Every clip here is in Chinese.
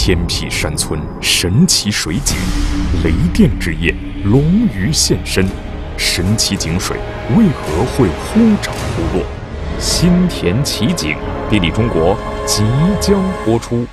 天僻山村神奇水井，雷电之夜，龙鱼现身。神奇井水为何会忽涨忽落？新田奇景，地理中国即将播出。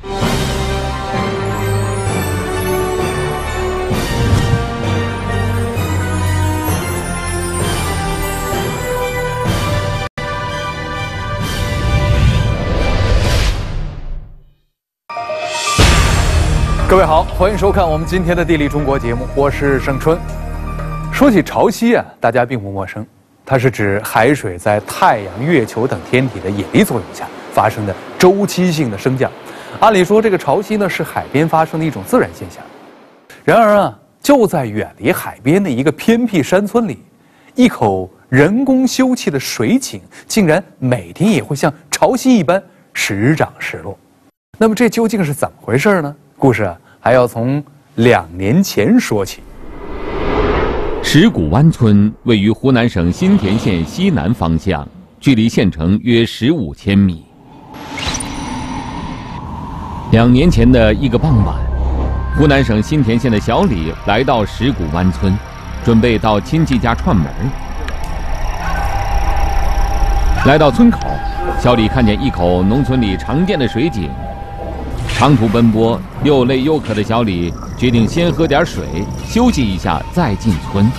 各位好，欢迎收看我们今天的《地理中国》节目，我是盛春。说起潮汐啊，大家并不陌生，它是指海水在太阳、月球等天体的引力作用下发生的周期性的升降。按理说，这个潮汐呢是海边发生的一种自然现象。然而啊，就在远离海边的一个偏僻山村里，一口人工修砌的水井竟然每天也会像潮汐一般时涨时落。那么这究竟是怎么回事呢？故事啊，还要从2年前说起。 石鼓湾村位于湖南省新田县西南方向，距离县城约15千米。2年前的一个傍晚，湖南省新田县的小李来到石鼓湾村，准备到亲戚家串门。来到村口，小李看见一口农村里常见的水井。长途奔波，又累又渴的小李决定先喝点水，休息一下再进村。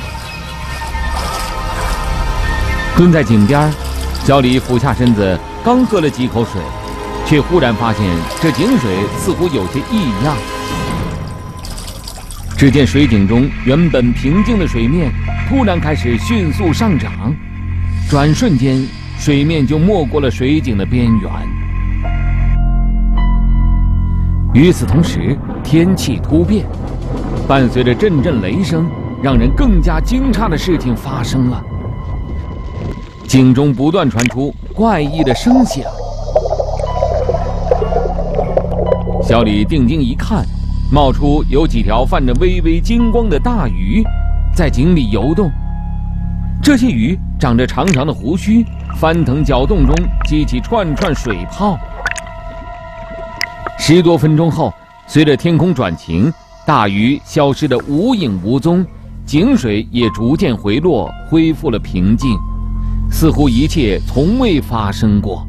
蹲在井边，小李俯下身子，刚喝了几口水，却忽然发现这井水似乎有些异样。只见水井中原本平静的水面突然开始迅速上涨，转瞬间，水面就没过了水井的边缘。与此同时，天气突变，伴随着阵阵雷声，让人更加惊诧的事情发生了。井中不断传出怪异的声响。小李定睛一看，冒出有几条泛着微微金光的大鱼，在井里游动。这些鱼长着长长的胡须，翻腾搅动中激起串串水泡。10多分钟后，随着天空转晴，大鱼消失得无影无踪，井水也逐渐回落，恢复了平静，似乎一切从未发生过。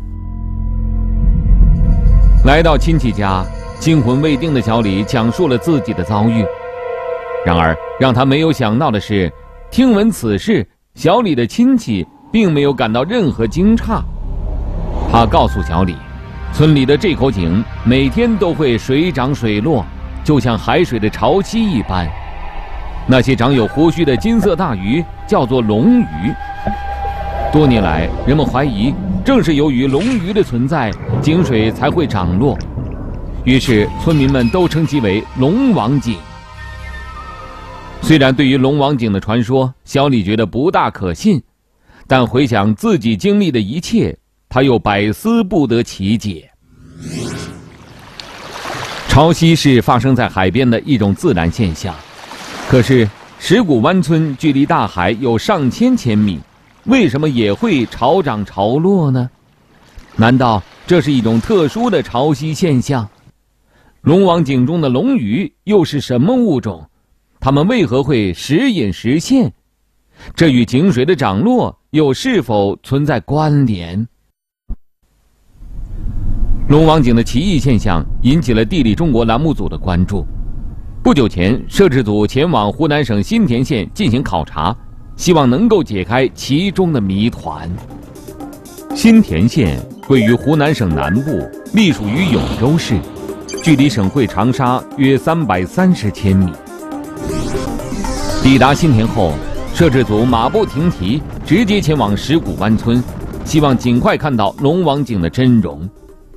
来到亲戚家，惊魂未定的小李讲述了自己的遭遇。然而，让他没有想到的是，听闻此事，小李的亲戚并没有感到任何惊诧。他告诉小李，村里的这口井每天都会水涨水落，就像海水的潮汐一般。那些长有胡须的金色大鱼叫做龙鱼。多年来，人们怀疑正是由于龙鱼的存在，井水才会涨落，于是村民们都称其为龙王井。虽然对于龙王井的传说，小李觉得不大可信，但回想自己经历的一切，他又百思不得其解。潮汐是发生在海边的一种自然现象，可是石鼓湾村距离大海有上千米，为什么也会潮涨潮落呢？难道这是一种特殊的潮汐现象？龙王井中的龙鱼又是什么物种？它们为何会时隐时现？这与井水的涨落又是否存在关联？龙王井的奇异现象引起了地理中国栏目组的关注。不久前，摄制组前往湖南省新田县进行考察，希望能够解开其中的谜团。新田县位于湖南省南部，隶属于永州市，距离省会长沙约330千米。抵达新田后，摄制组马不停蹄，直接前往石鼓湾村，希望尽快看到龙王井的真容。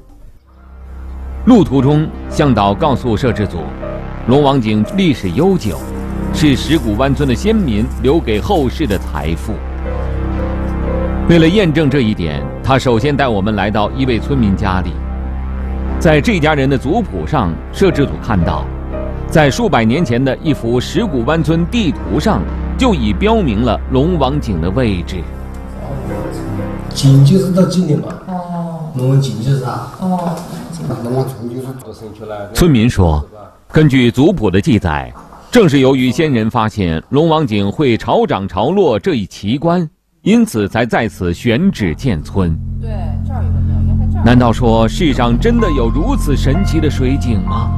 路途中，向导告诉摄制组，龙王井历史悠久，是石鼓湾村的先民留给后世的财富。为了验证这一点，他首先带我们来到一位村民家里。在这家人的族谱上，摄制组看到，在数百年前的一幅石鼓湾村地图上，就已标明了龙王井的位置。 井就是到这里嘛。哦。龙王井就是它。哦。 井。 村民说，根据族谱的记载，正是由于先人发现龙王井会潮涨潮落这一奇观，因此才在此选址建村。 对，这儿有个庙，应该在这儿。 难道说世上真的有如此神奇的水井吗？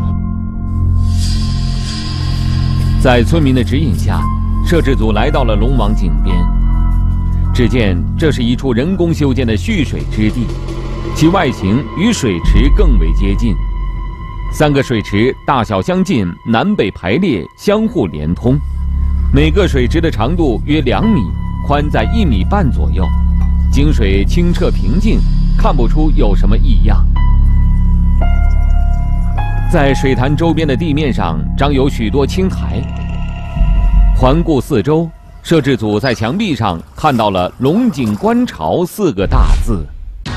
在村民的指引下，摄制组来到了龙王井边。只见这是一处人工修建的蓄水之地，其外形与水池更为接近。3个水池大小相近，南北排列，相互连通。每个水池的长度约2米，宽在1.5米左右。井水清澈平静，看不出有什么异样。在水潭周边的地面上长有许多青苔。环顾四周，摄制组在墙壁上看到了“龙井观潮”4个大字。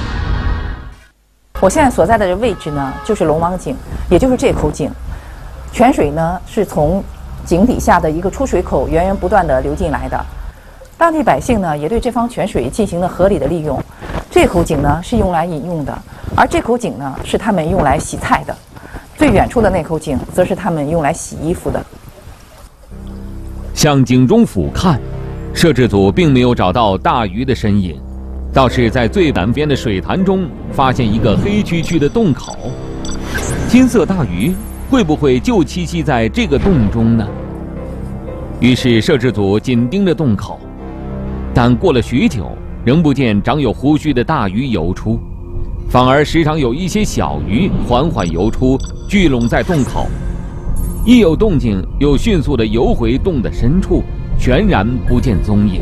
我现在所在的位置呢，就是龙王井，也就是这口井。泉水呢是从井底下的一个出水口源源不断地流进来的。当地百姓呢也对这方泉水进行了合理的利用。这口井呢是用来饮用的，而这口井呢是他们用来洗菜的。最远处的那口井则是他们用来洗衣服的。 向井中俯瞰，摄制组并没有找到大鱼的身影，倒是在最南边的水潭中发现一个黑黢黢的洞口。金色大鱼会不会就栖息在这个洞中呢？于是摄制组紧盯着洞口，但过了许久，仍不见长有胡须的大鱼游出，反而时常有一些小鱼缓缓游出，聚拢在洞口。一有动静，又迅速地游回洞的深处，全然不见踪影。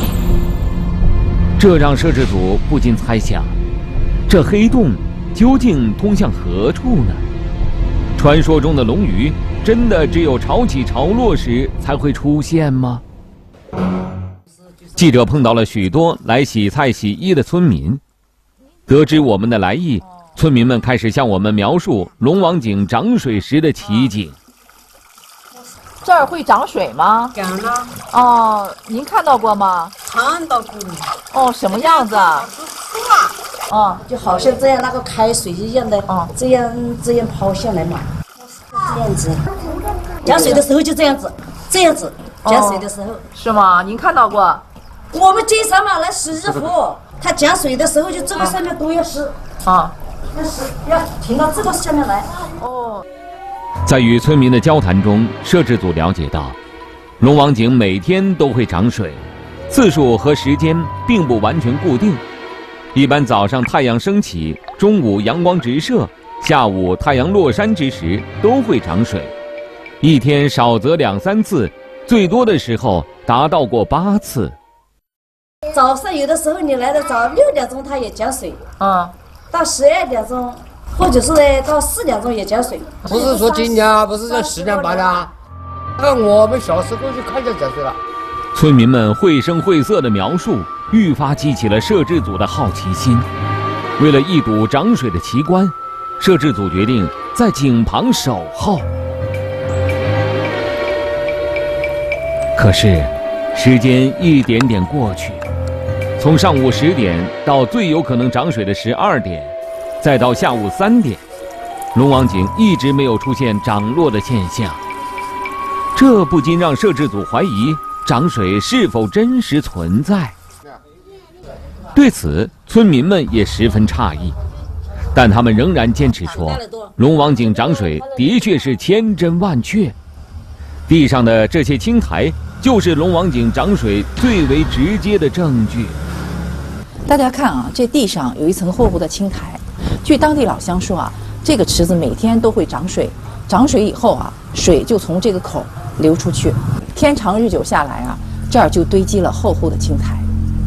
这让摄制组不禁猜想，这黑洞究竟通向何处呢？传说中的龙鱼，真的只有潮起潮落时才会出现吗？记者碰到了许多来洗菜洗衣的村民，得知我们的来意，村民们开始向我们描述龙王井涨水时的奇景。 这儿会涨水吗？ 涨了。 哦，您看到过吗？ 看到过。 哦，什么样子啊？哦， 就好像这样那个开水一样的，哦，这样抛下来嘛，这样子。加水的时候就这样子，加水的时候。 是吗？您看到过？ 我们经常嘛来洗衣服，它加水的时候就这个上面都要洗。啊。要停到这个下面来。 哦。 在与村民的交谈中，摄制组了解到，龙王井每天都会涨水，次数和时间并不完全固定。一般早上太阳升起，中午阳光直射，下午太阳落山之时都会涨水。一天少则2、3次，最多的时候达到过8次。 早上有的时候你来的早，6点钟它也加水，到12点钟。或者是到4点钟也加水， 不是说今年，不是说10年8年，那我们小时候就看见加水了。 村民们绘声绘色的描述，愈发激起了摄制组的好奇心。为了一睹涨水的奇观，摄制组决定在井旁守候。可是，时间一点点过去，从上午10点到最有可能涨水的12点。再到下午3点，龙王井一直没有出现涨落的现象，这不禁让摄制组怀疑涨水是否真实存在。对此，村民们也十分诧异，但他们仍然坚持说，龙王井涨水的确是千真万确。地上的这些青苔，就是龙王井涨水最为直接的证据。 大家看啊，这地上有一层厚厚的青苔。据当地老乡说啊，这个池子每天都会涨水，涨水以后啊，水就从这个口流出去，天长日久下来啊，这儿就堆积了厚厚的青苔。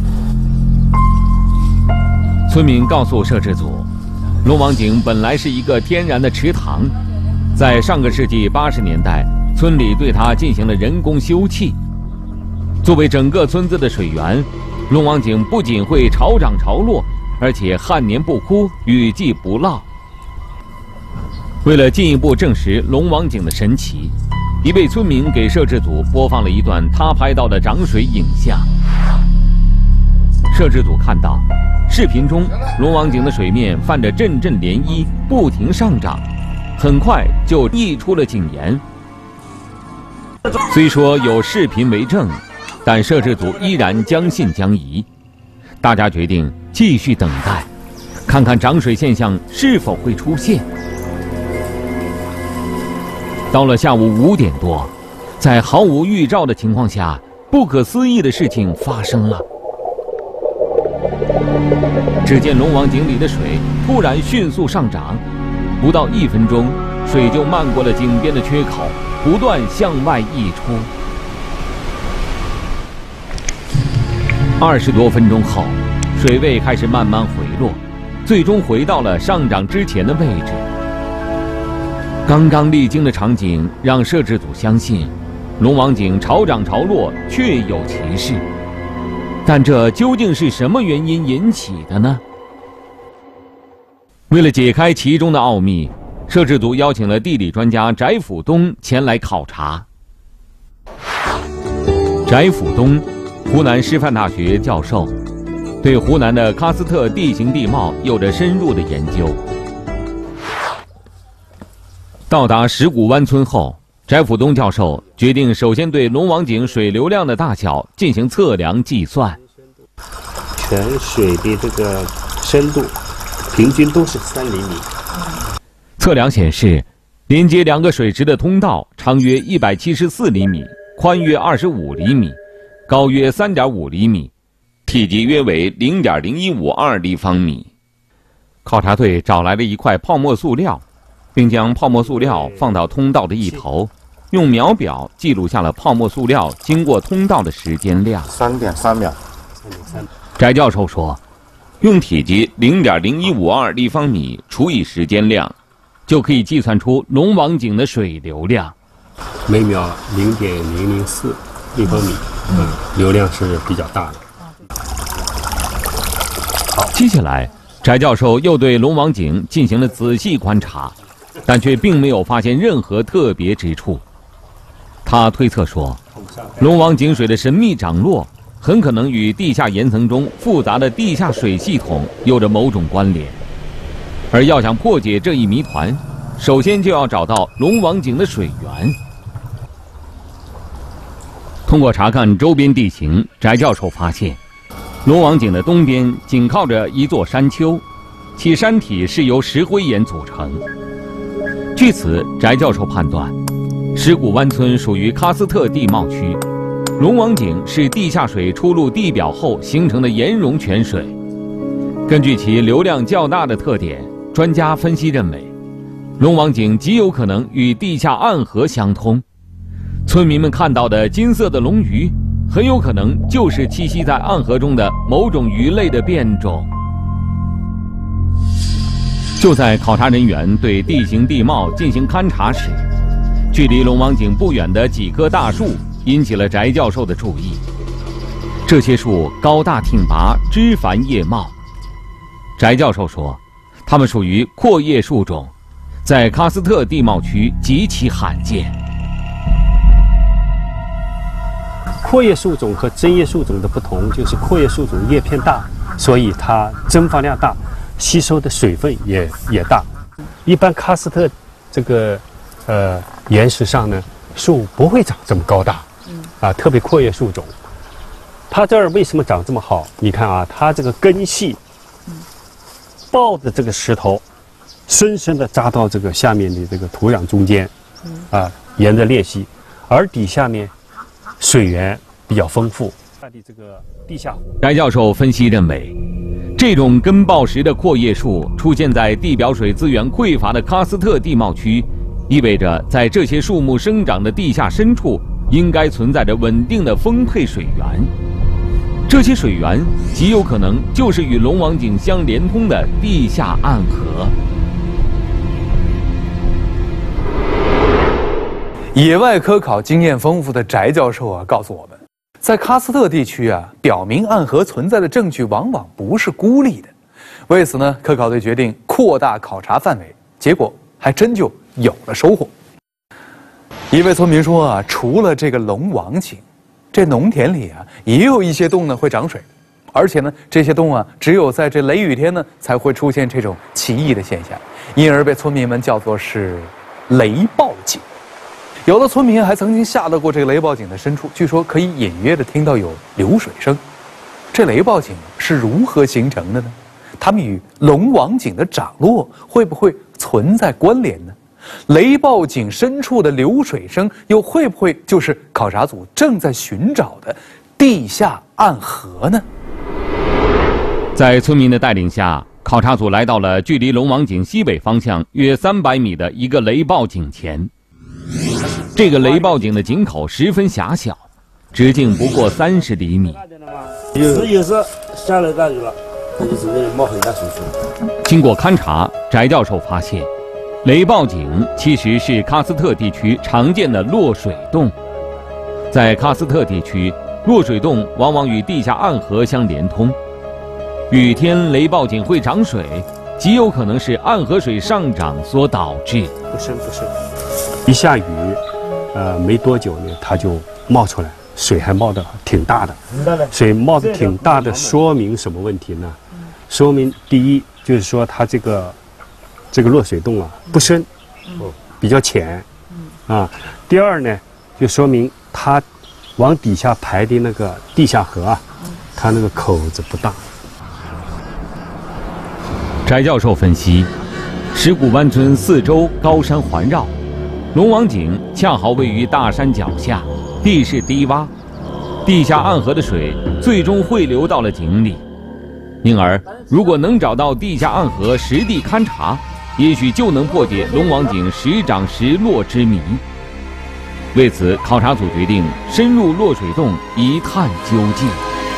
村民告诉摄制组，龙王井本来是一个天然的池塘，在上个世纪80年代，村里对它进行了人工修葺。作为整个村子的水源，龙王井不仅会潮涨潮落，而且旱年不枯，雨季不涝。为了进一步证实龙王井的神奇，一位村民给摄制组播放了一段他拍到的涨水影像。摄制组看到， 视频中，龙王井的水面泛着阵阵涟漪，不停上涨，很快就溢出了井沿。虽说有视频为证，但摄制组依然将信将疑。大家决定继续等待，看看涨水现象是否会出现。到了下午5点多，在毫无预兆的情况下，不可思议的事情发生了。只见龙王井里的水突然迅速上涨，不到1分钟，水就漫过了井边的缺口，不断向外溢出。20多分钟后，水位开始慢慢回落，最终回到了上涨之前的位置。刚刚历经的场景让摄制组相信，龙王井潮涨潮落确有其事。但这究竟是什么原因引起的呢？为了解开其中的奥秘，摄制组邀请了地理专家翟辅东前来考察。翟辅东，湖南师范大学教授，对湖南的喀斯特地形地貌有着深入的研究。到达石鼓湾村后，翟辅东教授决定首先对龙王井水流量的大小进行测量计算。 泉水的这个深度平均都是3厘米。 测量显示，连接2个水池的通道长约174厘米，宽约25厘米，高约3.5厘米，体积约为0.0152立方米。考察队找来了一块泡沫塑料，并将泡沫塑料放到通道的一头，用秒表记录下了泡沫塑料经过通道的时间量。 3.3秒。 翟教授说，用体积0.0152立方米除以时间量，就可以计算出龙王井的水流量。 每秒0.004立方米，流量是比较大的。 好，接下来，翟教授又对龙王井进行了仔细观察，但却并没有发现任何特别之处。他推测说，龙王井水的神秘涨落很可能与地下岩层中复杂的地下水系统有着某种关联，而要想破解这一谜团，首先就要找到龙王井的水源。通过查看周边地形，翟教授发现，龙王井的东边紧靠着一座山丘，其山体是由石灰岩组成。据此，翟教授判断，石鼓湾村属于喀斯特地貌区，龙王井是地下水出入地表后形成的岩溶泉水。根据其流量较大的特点，专家分析认为，龙王井极有可能与地下暗河相通。村民们看到的金色的龙鱼，很有可能就是栖息在暗河中的某种鱼类的变种。就在考察人员对地形地貌进行勘察时，距离龙王井不远的几棵大树引起了翟教授的注意。这些树高大挺拔，枝繁叶茂。翟教授说，它们属于阔叶树种，在喀斯特地貌区极其罕见。 阔叶树种和针叶树种的不同，就是阔叶树种叶片大，所以它蒸发量大，吸收的水分也大。一般喀斯特这个岩石上呢，树不会长这么高大，特别阔叶树种。它这儿为什么长这么好？你看啊，它这个根系抱着这个石头，深深地扎到这个下面的这个土壤中间，沿着裂隙，而底下呢，水源比较丰富。这个地下， 翟教授分析认为，这种根抱石的阔叶树出现在地表水资源匮乏的喀斯特地貌区，意味着在这些树木生长的地下深处，应该存在着稳定的丰沛水源。这些水源极有可能就是与龙王井相连通的地下暗河。 野外科考经验丰富的翟教授告诉我们，在喀斯特地区表明暗河存在的证据往往不是孤立的。为此呢，科考队决定扩大考察范围，结果还真就有了收获。一位村民说除了这个龙王井，这农田里也有一些洞呢会长水， 而且呢，这些洞啊，只有在这雷雨天呢，才会出现这种奇异的现象，因而被村民们叫做是雷暴井。有的村民还曾经下到过这个雷暴井的深处，据说可以隐约的听到有流水声。这雷暴井是如何形成的呢？它们与龙王井的涨落会不会存在关联呢？雷暴井深处的流水声又会不会就是考察组正在寻找的地下暗河呢？ 在村民的带领下，考察组来到了距离龙王井西北方向约300米的一个雷暴井前。这个雷暴井的井口十分狭小，直径不过30厘米。 有时下了大雨了，它就从这里冒很大水出。 经过勘察，翟教授发现，雷暴井其实是喀斯特地区常见的落水洞。在喀斯特地区，落水洞往往与地下暗河相连通。雨天雷暴井会涨水，极有可能是暗河水上涨所导致。 不深，一下雨，没多久呢，它就冒出来，水还冒得挺大的。水冒得挺大的，说明什么问题呢？说明第一就是说它这个落水洞啊不深，比较浅，啊。第二呢，就说明它往底下排的那个地下河啊，它那个口子不大。 翟教授分析，石鼓湾村四周高山环绕，龙王井恰好位于大山脚下，地势低洼，地下暗河的水最终汇流到了井里。因而，如果能找到地下暗河实地勘察，也许就能破解龙王井时涨时落之谜。为此，考察组决定深入落水洞一探究竟。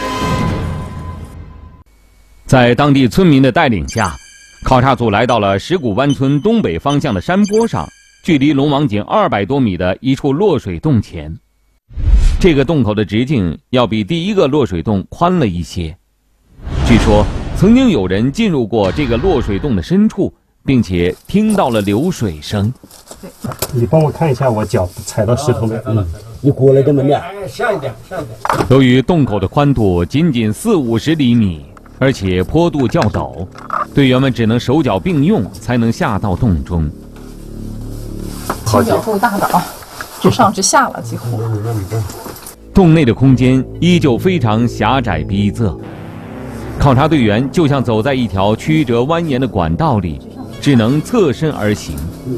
在当地村民的带领下，考察组来到了石鼓湾村东北方向的山坡上，距离龙王井200多米的一处落水洞前。这个洞口的直径要比第一个落水洞宽了一些。据说曾经有人进入过这个落水洞的深处，并且听到了流水声。 你帮我看一下我脚踩到石头没？ 你过来这么亮， 下一点。 由于洞口的宽度仅仅40-50厘米，而且坡度较陡，队员们只能手脚并用才能下到洞中。 手脚够大的啊，直上直下了几乎。 洞内的空间依旧非常狭窄逼仄，考察队员就像走在一条曲折蜿蜒的管道里，只能侧身而行。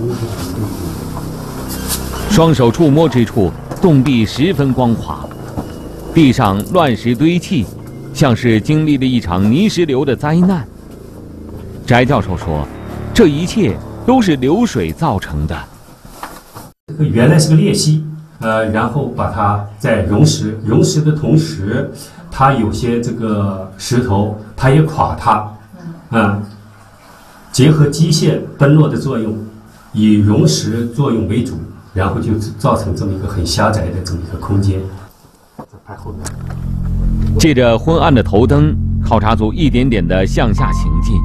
双手触摸之处，洞壁十分光滑，地上乱石堆砌，像是经历了一场泥石流的灾难。翟教授说，这一切都是流水造成的。 原来是个裂隙，然后把它在溶蚀的同时，它有些这个石头它也垮塌，结合机械崩落的作用，以溶蚀作用为主，然后就造成这么一个很狭窄的这么一个空间。 借着昏暗的头灯，考察组一点点地向下行进。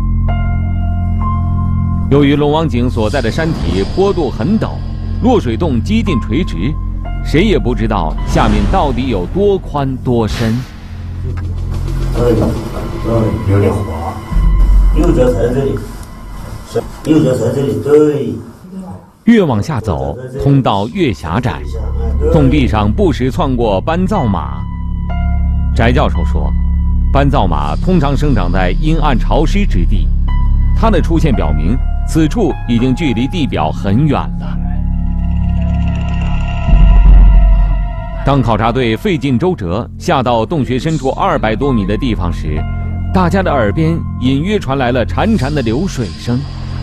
由于龙王井所在的山体坡度很陡，落水洞几近垂直，谁也不知道下面到底有多宽多深。 有点滑，右脚踩在这里，右脚踩在这里，对。 越往下走，通道越狭窄，洞壁上不时窜过斑灶马。翟教授说，斑灶马通常生长在阴暗潮湿之地，它的出现表明此处已经距离地表很远了。当考察队费尽周折下到洞穴深处200多米的地方时，大家的耳边隐约传来了潺潺的流水声。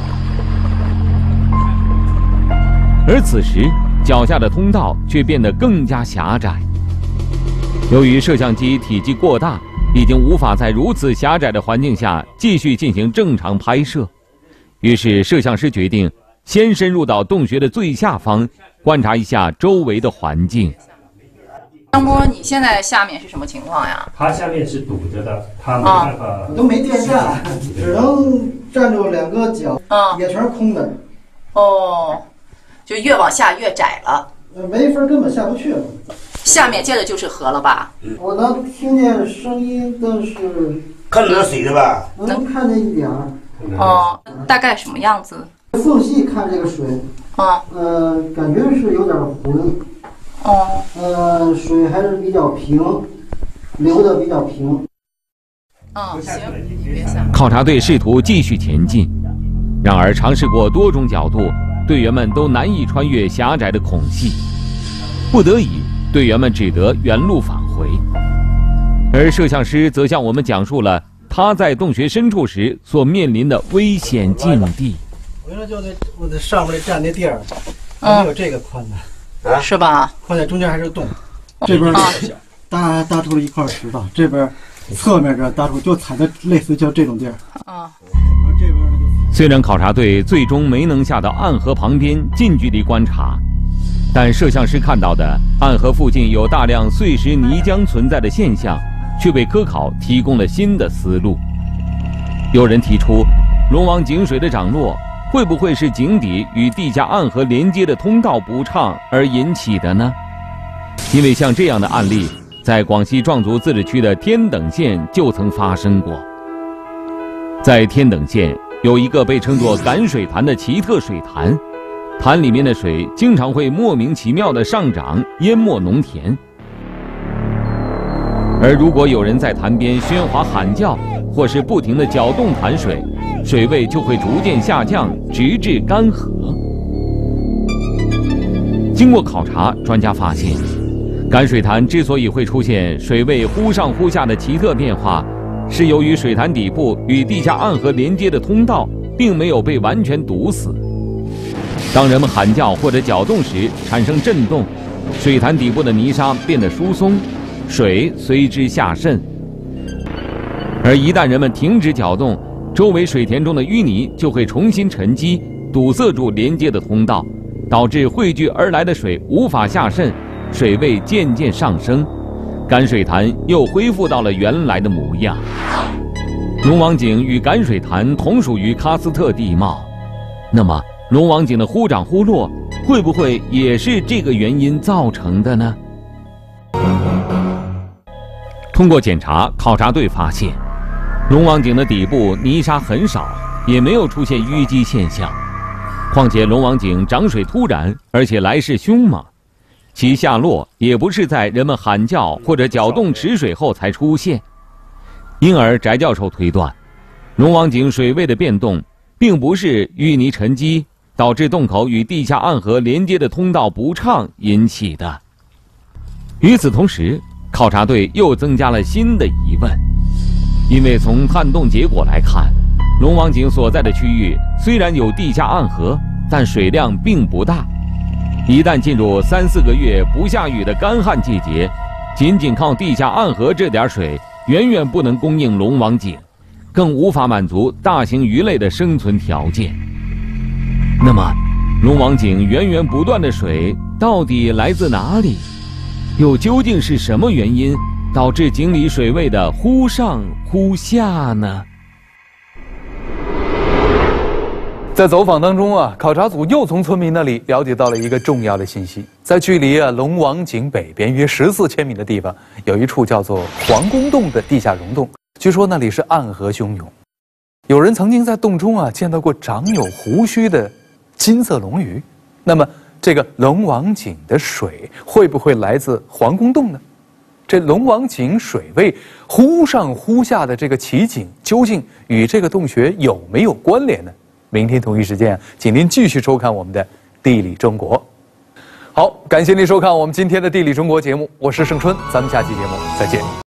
而此时，脚下的通道却变得更加狭窄。由于摄像机体积过大，已经无法在如此狭窄的环境下继续进行正常拍摄，于是摄像师决定先深入到洞穴的最下方，观察一下周围的环境。 张波，你现在下面是什么情况呀？ 它下面是堵着的，它没办法， 都没电线，只能站住2个脚，也全是空的。 哦，就越往下越窄了。 没法，根本下不去了。 下面接着就是河了吧？ 我能听见声音，但是看得到水的吧？ 能看见一点儿。 哦，大概什么样子？ 缝隙看这个水，感觉是有点浑。水还是比较平，流的比较平。 行，别下。 考察队试图继续前进，然而尝试过多种角度，队员们都难以穿越狭窄的孔隙，不得已，队员们只得原路返回。而摄像师则向我们讲述了他在洞穴深处时所面临的危险境地。 我原来就我在上面站那地儿，还没有这个宽的， 是吧？ 宽在中间还是洞，这边搭出了一块石头，这边侧面这搭出就踩的类似就这种地儿。这边呢就。 虽然考察队最终没能下到暗河旁边近距离观察，但摄像师看到的暗河附近有大量碎石泥浆存在的现象，却为科考提供了新的思路。有人提出，龙王井水的涨落会不会是井底与地下暗河连接的通道不畅而引起的呢？因为像这样的案例，在广西壮族自治区的天等县就曾发生过。在天等县有一个被称作赶水潭的奇特水潭，潭里面的水经常会莫名其妙地上涨，淹没农田。而如果有人在潭边喧哗喊叫，或是不停地搅动潭水，水位就会逐渐下降，直至干涸。经过考察，专家发现，赶水潭之所以会出现水位忽上忽下的奇特变化，是由于水潭底部与地下暗河连接的通道并没有被完全堵死。当人们喊叫或者搅动时产生震动，水潭底部的泥沙变得疏松，水随之下渗。而一旦人们停止搅动，周围水田中的淤泥就会重新沉积，堵塞住连接的通道，导致汇聚而来的水无法下渗，水位渐渐上升，赶水潭又恢复到了原来的模样。龙王井与赶水潭同属于喀斯特地貌，那么龙王井的忽涨忽落，会不会也是这个原因造成的呢？通过检查，考察队发现，龙王井的底部泥沙很少，也没有出现淤积现象。况且龙王井涨水突然，而且来势凶猛，其下落也不是在人们喊叫或者搅动池水后才出现。因而翟教授推断，龙王井水位的变动并不是淤泥沉积导致洞口与地下暗河连接的通道不畅引起的。与此同时，考察队又增加了新的疑问，因为从探洞结果来看，龙王井所在的区域虽然有地下暗河，但水量并不大。一旦进入3、4个月不下雨的干旱季节，仅仅靠地下暗河这点水远远不能供应龙王井，更无法满足大型鱼类的生存条件。那么，龙王井源源不断的水到底来自哪里？又究竟是什么原因导致井里水位的忽上忽下呢？ 在走访当中考察组又从村民那里了解到了一个重要的信息，在距离龙王井北边约14千米的地方，有一处叫做皇宫洞的地下溶洞，据说那里是暗河汹涌。有人曾经在洞中见到过长有胡须的金色龙鱼。那么这个龙王井的水会不会来自皇宫洞呢？这龙王井水位忽上忽下的这个奇景，究竟与这个洞穴有没有关联呢？明天同一时间，请您继续收看我们的《地理中国》。好，感谢您收看我们今天的《地理中国》节目，我是盛春，咱们下期节目再见。